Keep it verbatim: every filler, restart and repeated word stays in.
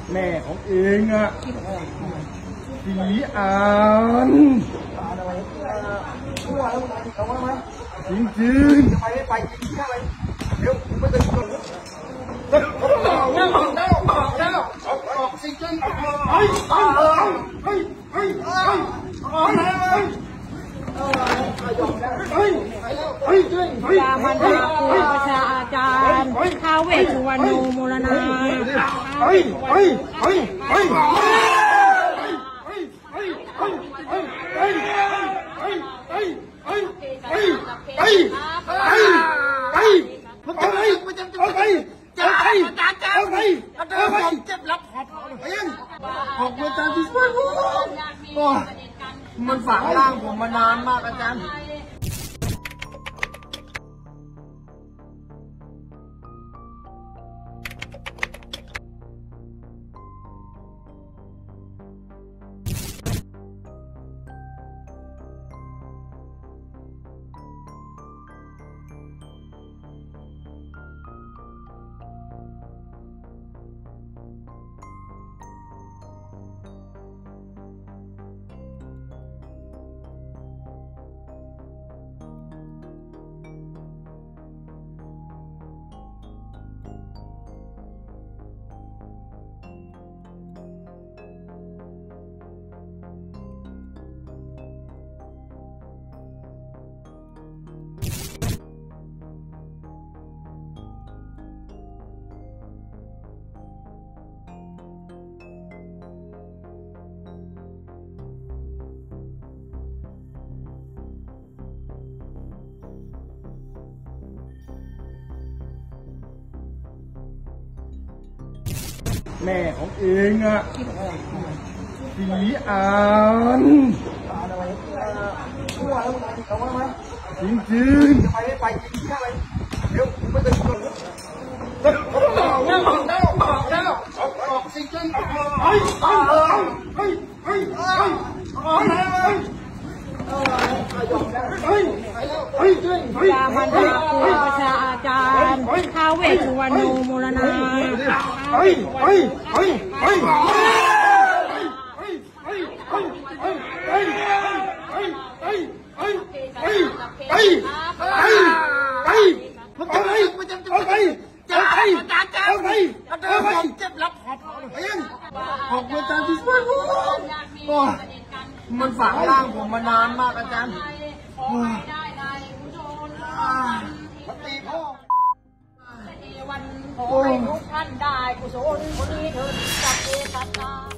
แม่ของเองอะสีอ่านจริงจริงไปไปจริงอะไรเดี๋ยวไม่ต้องบอกแล้วบอกแล้วบอกแล้วออกออกจริงจริงเฮ้ยเฮ้ยเฮ้ยเฮ้ยเฮ้ยยามันดาครูประชาอาจารย์ท้าวเวสสุวรรณโมรณาเฮ้ยเฮ้ยเฮ้ยเฮ้ยมันจะไปมันจะไปจะไปจะไปจะไปเจ็บรับขอบเองออกมาจากที่สุดโอ้มันฝังร่างผมมานานมากอาจารย์แม่ของเองอะสีอ่านจริงจริงไปไปจริงอะไรเดี๋ยวไม่ต้องบอกแล้วบอกแล้วบอกแล้วออกออกจริงจริงเฮ้ยเฮ้ยเฮ้ยเฮ้ยเฮ้ยยามันดาครูประชาอาจารย์ท้าวเวสสุวรรณโมรณาเฮ้ยเฮ้ยเฮ้ยเฮ้ยมันจะไปมันจะไปจะไปจะไปจะไปเจ็บรับขอบเองออกมาจากที่สุดโอ้มันฝังร่างผมมานานมากอาจารย์ตีพ่อวันขอให้ทุกท่านได้กุศลคนนี้เถิดสัพเพสัตตา